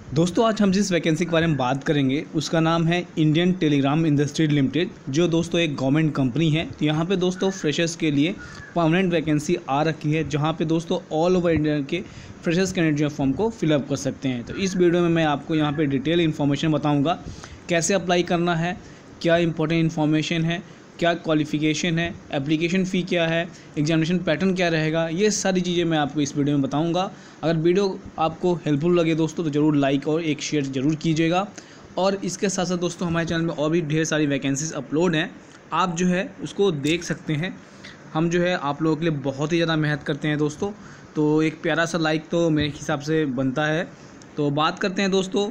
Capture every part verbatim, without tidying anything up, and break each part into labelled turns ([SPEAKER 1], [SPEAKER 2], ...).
[SPEAKER 1] दोस्तों आज हम जिस वैकेंसी के बारे में बात करेंगे उसका नाम है इंडियन टेलीग्राम इंडस्ट्री लिमिटेड, जो दोस्तों एक गवर्नमेंट कंपनी है। तो यहाँ पे दोस्तों फ्रेशर्स के लिए परमानेंट वैकेंसी आ रखी है, जहाँ पे दोस्तों ऑल ओवर इंडिया के फ्रेशर्स कैंडिडेट जो फॉर्म को फिलअप कर सकते हैं। तो इस वीडियो में मैं आपको यहाँ पे डिटेल इन्फॉर्मेशन बताऊँगा, कैसे अप्लाई करना है, क्या इंपॉर्टेंट इन्फॉर्मेशन है, क्या क्वालिफ़िकेशन है, एप्लीकेशन फ़ी क्या है, एग्जामिनेशन पैटर्न क्या रहेगा, ये सारी चीज़ें मैं आपको इस वीडियो में बताऊंगा। अगर वीडियो आपको हेल्पफुल लगे दोस्तों तो ज़रूर लाइक और एक शेयर ज़रूर कीजिएगा। और इसके साथ साथ दोस्तों हमारे चैनल में और भी ढेर सारी वैकेंसीज अपलोड हैं, आप जो है उसको देख सकते हैं। हम जो है आप लोगों के लिए बहुत ही ज़्यादा मेहनत करते हैं दोस्तों, तो एक प्यारा सा लाइक तो मेरे हिसाब से बनता है। तो बात करते हैं दोस्तों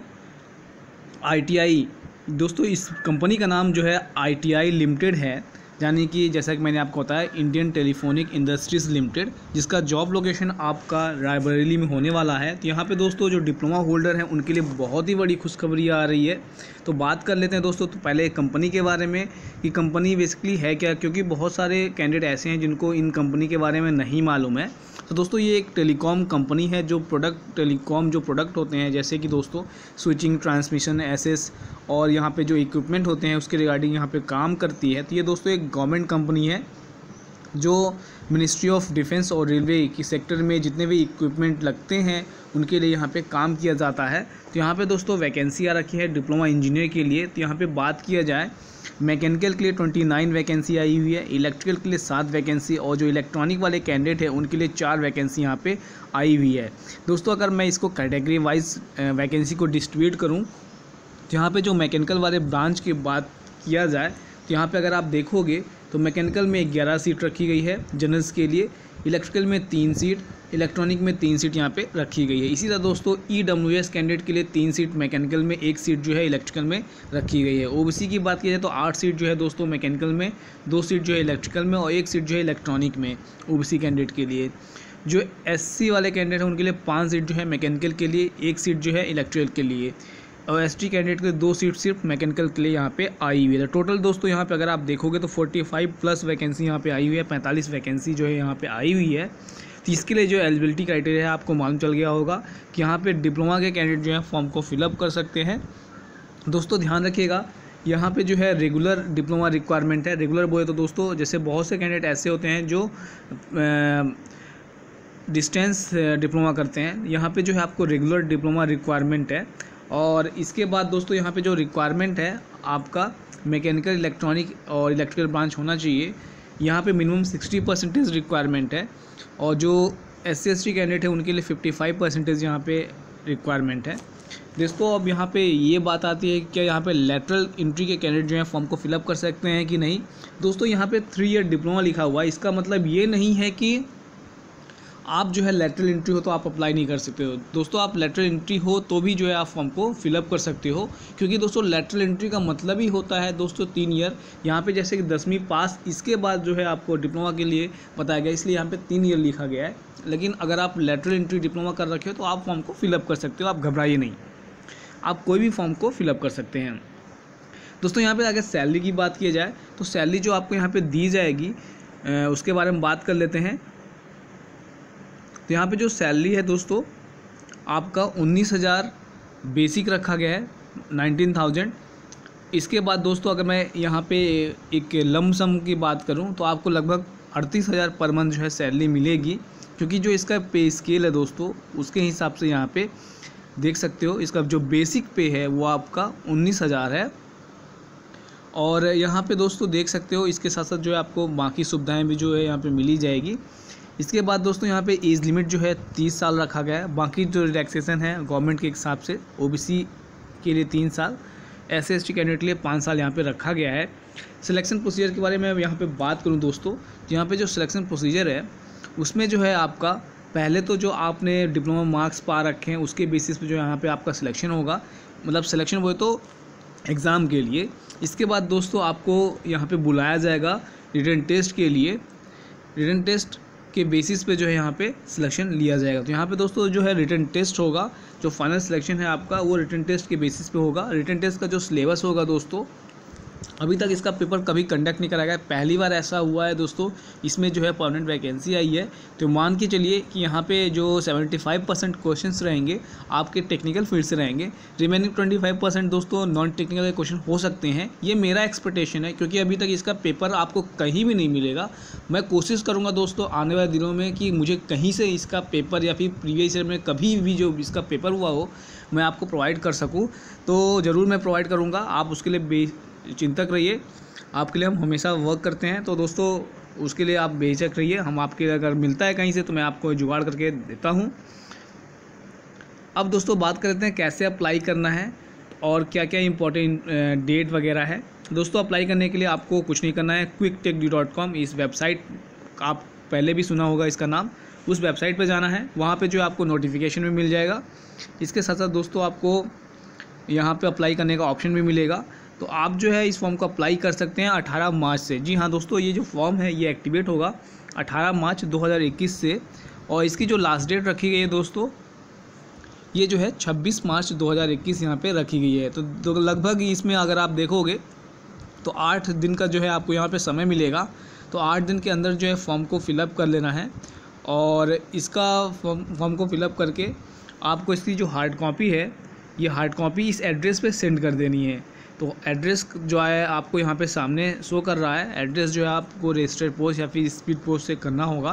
[SPEAKER 1] आई टी आई। दोस्तों इस कंपनी का नाम जो है आई टी आई लिमिटेड है, यानी कि जैसा कि मैंने आपको बताया इंडियन टेलीफोनिक इंडस्ट्रीज़ लिमिटेड, जिसका जॉब लोकेशन आपका रायबरेली में होने वाला है। तो यहाँ पे दोस्तों जो डिप्लोमा होल्डर हैं उनके लिए बहुत ही बड़ी खुशखबरी आ रही है। तो बात कर लेते हैं दोस्तों तो पहले कंपनी के बारे में कि कंपनी बेसिकली है क्या, क्योंकि बहुत सारे कैंडिडेट ऐसे हैं जिनको इन कंपनी के बारे में नहीं मालूम है। तो दोस्तों ये एक टेलीकॉम कंपनी है, जो प्रोडक्ट टेलीकॉम जो प्रोडक्ट होते हैं जैसे कि दोस्तों स्विचिंग, ट्रांसमिशन, एसएस और यहाँ पे जो इक्विपमेंट होते हैं उसके रिगार्डिंग यहाँ पे काम करती है। तो ये दोस्तों एक गवर्नमेंट कंपनी है जो मिनिस्ट्री ऑफ डिफेंस और रेलवे की सेक्टर में जितने भी इक्विपमेंट लगते हैं उनके लिए यहाँ पे काम किया जाता है। तो यहाँ पे दोस्तों वैकेंसी आ रखी है डिप्लोमा इंजीनियर के लिए। तो यहाँ पे बात किया जाए मैकेनिकल के लिए उनतीस वैकेंसी आई हुई है, इलेक्ट्रिकल के लिए सात वैकेंसी और जो इलेक्ट्रॉनिक वाले कैंडिडेट हैं उनके लिए चार वैकेंसी यहाँ पे आई हुई है। दोस्तों अगर मैं इसको कैटेगरी वाइज वैकेंसी को डिस्ट्रीब्यूट करूँ, यहाँ पे जो मैकेनिकल वाले ब्रांच की बात किया जाए तो यहाँ पे अगर आप देखोगे तो मैकेनिकल में ग्यारह सीट रखी गई है जनरल्स के लिए, इलेक्ट्रिकल में तीन सीट, इलेक्ट्रॉनिक में तीन सीट यहाँ पे रखी गई है। इसी तरह दोस्तों ई डब्ल्यू एस कैंडिडेट के लिए तीन सीट मैकेनिकल में, एक सीट जो है इलेक्ट्रिकल में रखी गई है। ओ बी सी की बात की जाए तो आठ सीट जो है दोस्तों मैकेनिकल में, दो सीट जो है इलेक्ट्रिकल में और एक सीट जो है इलेक्ट्रॉनिक में ओ बी सी कैंडिडेट के लिए। जो एस सी वाले कैंडिडेट हैं उनके लिए पाँच सीट जो है मैकेनिकल के लिए, एक सीट जो है इलेक्ट्रिकल के लिए और एस टी कैंडिडेट के लिए दो सीट सिर्फ मैकेनिकल के लिए यहाँ पे आई हुई है। टोटल दोस्तों यहाँ पे अगर आप देखोगे तो पैंतालीस प्लस वैकेंसी यहाँ पे आई हुई है, पैंतालीस वैकेंसी जो है यहाँ पे आई हुई है। तो इसके लिए जो एलिजिबिलिटी क्राइटेरिया है आपको मालूम चल गया होगा कि यहाँ पे डिप्लोमा के कैंडिडेट जो है फॉर्म को फिलअप कर सकते हैं। दोस्तों ध्यान रखिएगा यहाँ पे जो है रेगुलर डिप्लोमा रिक्वायरमेंट है। रेगुलर बोले तो दोस्तों जैसे बहुत से कैंडिडेट ऐसे होते हैं जो डिस्टेंस डिप्लोमा करते हैं, यहाँ पे जो है आपको रेगुलर डिप्लोमा रिक्वायरमेंट है। और इसके बाद दोस्तों यहाँ पे जो रिक्वायरमेंट है आपका मैकेनिकल, इलेक्ट्रॉनिक और इलेक्ट्रिकल ब्रांच होना चाहिए। यहाँ पे मिनिमम सिक्सटी परसेंटेज रिक्वायरमेंट है और जो S C S T candidate है उनके लिए फिफ्टी फाइव परसेंटेज यहाँ पे रिक्वायरमेंट है। दोस्तों अब यहाँ पे ये बात आती है कि क्या यहाँ पे लेटरल एंट्री के कैंडिडेट जो है फॉर्म को फिलअप कर सकते हैं कि नहीं। दोस्तों यहाँ पे थ्री ईयर डिप्लोमा लिखा हुआ है, इसका मतलब ये नहीं है कि आप जो है लेटरल एंट्री हो तो आप अप्लाई नहीं कर सकते हो। दोस्तों आप लेटरल एंट्री हो तो भी जो है आप फॉर्म को फिलअप कर सकते हो, क्योंकि दोस्तों लेटरल एंट्री का मतलब ही होता है दोस्तों तीन ईयर। यहाँ पे जैसे कि दसवीं पास इसके बाद जो है आपको डिप्लोमा के लिए बताया गया, इसलिए यहाँ पे तीन ईयर लिखा गया है। लेकिन अगर आप लेटरल एंट्री डिप्लोमा कर रखे हो तो आप फॉर्म को फिलअप कर सकते हो, आप घबराइए नहीं, आप कोई भी फॉर्म को फिलअप कर सकते हैं। दोस्तों यहाँ पर अगर सैलरी की बात की जाए तो सैलरी जो आपको यहाँ पर दी जाएगी उसके बारे में बात कर लेते हैं। तो यहाँ पे जो सैलरी है दोस्तों आपका उन्नीस हज़ार बेसिक रखा गया है, नाइनटीन थाउजेंड। इसके बाद दोस्तों अगर मैं यहाँ पे एक लम सम की बात करूँ तो आपको लगभग अड़तीस हज़ार पर मंथ जो है सैलरी मिलेगी, क्योंकि जो इसका पे स्केल है दोस्तों उसके हिसाब से यहाँ पे देख सकते हो इसका जो बेसिक पे है वो आपका उन्नीस हज़ार है। और यहाँ पे दोस्तों देख सकते हो इसके साथ साथ जो है आपको बाकी सुविधाएँ भी जो है यहाँ पर मिली जाएगी। इसके बाद दोस्तों यहाँ पे एज लिमिट जो है तीस साल रखा गया है। बाकी जो रिलैक्सेशन है गवर्नमेंट के हिसाब से ओबीसी के लिए तीन साल, S C S T candidate के लिए पाँच साल यहाँ पे रखा गया है। सिलेक्शन प्रोसीजर के बारे में यहाँ पे बात करूँ दोस्तों, यहाँ पे जो सिलेक्शन प्रोसीजर है उसमें जो है आपका पहले तो जो आपने डिप्लोमा मार्क्स पा रखे हैं उसके बेसिस पे जो यहाँ पे आपका सिलेक्शन होगा, मतलब सिलेक्शन बोले तो एग्ज़ाम के लिए। इसके बाद दोस्तों आपको यहाँ पर बुलाया जाएगा रिटन टेस्ट के लिए, रिटन टेस्ट के बेसिस पे जो है यहाँ पे सिलेक्शन लिया जाएगा। तो यहाँ पे दोस्तों जो है रिटन टेस्ट होगा, जो फाइनल सिलेक्शन है आपका वो रिटन टेस्ट के बेसिस पे होगा। रिटन टेस्ट का जो सिलेबस होगा दोस्तों अभी तक इसका पेपर कभी कंडक्ट नहीं कराया गया, पहली बार ऐसा हुआ है दोस्तों। इसमें जो है परमानेंट वैकेंसी आई है, तो मान के चलिए कि यहाँ पे जो पचहत्तर परसेंट क्वेश्चंस रहेंगे आपके टेक्निकल फील्ड से रहेंगे, रिमेनिंग पच्चीस परसेंट दोस्तों नॉन टेक्निकल के क्वेश्चन हो सकते हैं। ये मेरा एक्सपेक्टेशन है, क्योंकि अभी तक इसका पेपर आपको कहीं भी नहीं मिलेगा। मैं कोशिश करूँगा दोस्तों आने वाले दिनों में कि मुझे कहीं से इसका पेपर या फिर प्रीवियस ईयर में कभी भी जो इसका पेपर हुआ हो मैं आपको प्रोवाइड कर सकूँ, तो ज़रूर मैं प्रोवाइड करूँगा। आप उसके लिए बे चिंतक रहिए, आपके लिए हम हमेशा वर्क करते हैं। तो दोस्तों उसके लिए आप बेझिझक रहिए, हम आपके अगर मिलता है कहीं से तो मैं आपको जुगाड़ करके देता हूं। अब दोस्तों बात करते हैं कैसे अप्लाई करना है और क्या क्या इंपॉर्टेंट डेट वगैरह है। दोस्तों अप्लाई करने के लिए आपको कुछ नहीं करना है, quick tech D dot com इस वेबसाइट आप पहले भी सुना होगा इसका नाम, उस वेबसाइट पर जाना है। वहाँ पर जो आपको नोटिफिकेशन भी मिल जाएगा। इसके साथ साथ दोस्तों आपको यहाँ पर अप्लाई करने का ऑप्शन भी मिलेगा, तो आप जो है इस फॉर्म को अप्लाई कर सकते हैं अठारह मार्च से। जी हाँ दोस्तों, ये जो फॉर्म है ये एक्टिवेट होगा अठारह मार्च दो हज़ार इक्कीस से, और इसकी जो लास्ट डेट रखी गई है दोस्तों ये जो है छब्बीस मार्च दो हज़ार इक्कीस यहाँ पे रखी गई है। तो, तो लगभग इसमें अगर आप देखोगे तो आठ दिन का जो है आपको यहाँ पे समय मिलेगा। तो आठ दिन के अंदर जो है फॉर्म को फिलअप कर लेना है, और इसका फॉर्म फॉर्म को फिलअप करके आपको इसकी जो हार्ड कॉपी है ये हार्ड कॉपी इस एड्रेस पे सेंड कर देनी है। तो एड्रेस जो है आपको यहाँ पे सामने शो कर रहा है, एड्रेस जो है आपको रजिस्टर्ड पोस्ट या फिर स्पीड पोस्ट से करना होगा।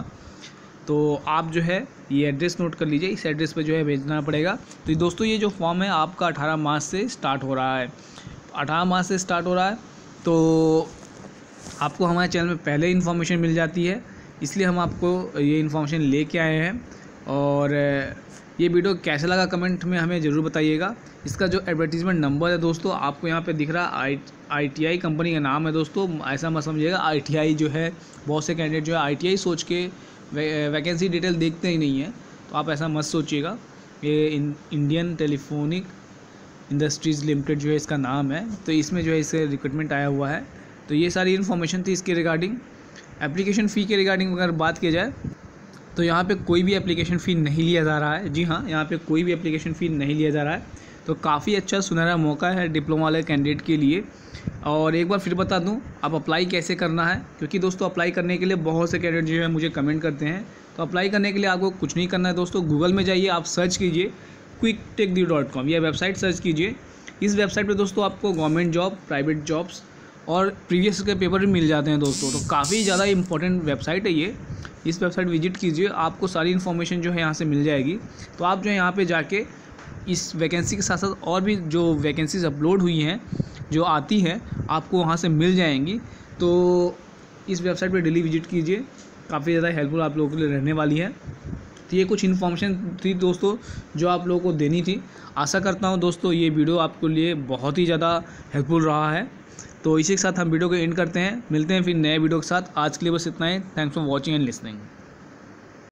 [SPEAKER 1] तो आप जो है ये एड्रेस नोट कर लीजिए, इस एड्रेस पे जो है भेजना पड़ेगा। तो दोस्तों ये जो फॉर्म है आपका अठारह मार्च से स्टार्ट हो रहा है, अठारह मार्च से स्टार्ट हो रहा है। तो आपको हमारे चैनल में पहले इन्फॉर्मेशन मिल जाती है, इसलिए हम आपको ये इन्फॉर्मेशन लेके आए हैं। और ये वीडियो कैसा लगा कमेंट में हमें ज़रूर बताइएगा। इसका जो एडवर्टीज़मेंट नंबर है दोस्तों आपको यहाँ पे दिख रहा है, आई आई टी आई कंपनी का नाम है दोस्तों, ऐसा मत समझिएगा। आई टी आई जो है बहुत से कैंडिडेट जो है आई टी आई सोच के वे, वैकेंसी डिटेल देखते ही नहीं है, तो आप ऐसा मत सोचिएगा। ये इंडियन टेलीफोनिक इंडस्ट्रीज़ लिमिटेड जो है इसका नाम है, तो इसमें जो है इससे रिक्रूटमेंट आया हुआ है। तो ये सारी इन्फॉर्मेशन थी इसके रिगार्डिंग। एप्लीकेशन फ़ी के रिगार्डिंग अगर बात की जाए तो यहाँ पे कोई भी एप्लीकेशन फ़ी नहीं लिया जा रहा है। जी हाँ, यहाँ पे कोई भी एप्लीकेशन फ़ी नहीं लिया जा रहा है। तो काफ़ी अच्छा सुनहरा मौका है डिप्लोमा वाले कैंडिडेट के लिए। और एक बार फिर बता दूँ आप अप्लाई कैसे करना है, क्योंकि दोस्तों अप्लाई करने के लिए बहुत से कैंडिडेट जो है मुझे कमेंट करते हैं। तो अप्लाई करने के लिए आपको कुछ नहीं करना है दोस्तों, गूगल में जाइए, आप सर्च कीजिए quick tech D dot com, यह वेबसाइट सर्च कीजिए। इस वेबसाइट पर दोस्तों आपको गवर्नमेंट जॉब, प्राइवेट जॉब्स और प्रीवियस के पेपर भी मिल जाते हैं दोस्तों। तो काफ़ी ज़्यादा इंपॉर्टेंट वेबसाइट है ये, इस वेबसाइट विजिट कीजिए, आपको सारी इन्फॉर्मेशन जो है यहाँ से मिल जाएगी। तो आप जो है यहाँ पे जाके इस वैकेंसी के साथ साथ और भी जो वैकेंसीज अपलोड हुई हैं जो आती हैं आपको वहाँ से मिल जाएंगी। तो इस वेबसाइट पे डेली विजिट कीजिए, काफ़ी ज़्यादा हेल्पफुल आप लोगों के लिए रहने वाली है। तो ये कुछ इन्फॉर्मेशन थी दोस्तों जो आप लोगों को देनी थी। आशा करता हूँ दोस्तों ये वीडियो आपके लिए बहुत ही ज़्यादा हेल्पफुल रहा है। तो इसी के साथ हम वीडियो को एंड करते हैं, मिलते हैं फिर नए वीडियो के साथ। आज के लिए बस इतना ही। Thanks for watching and listening.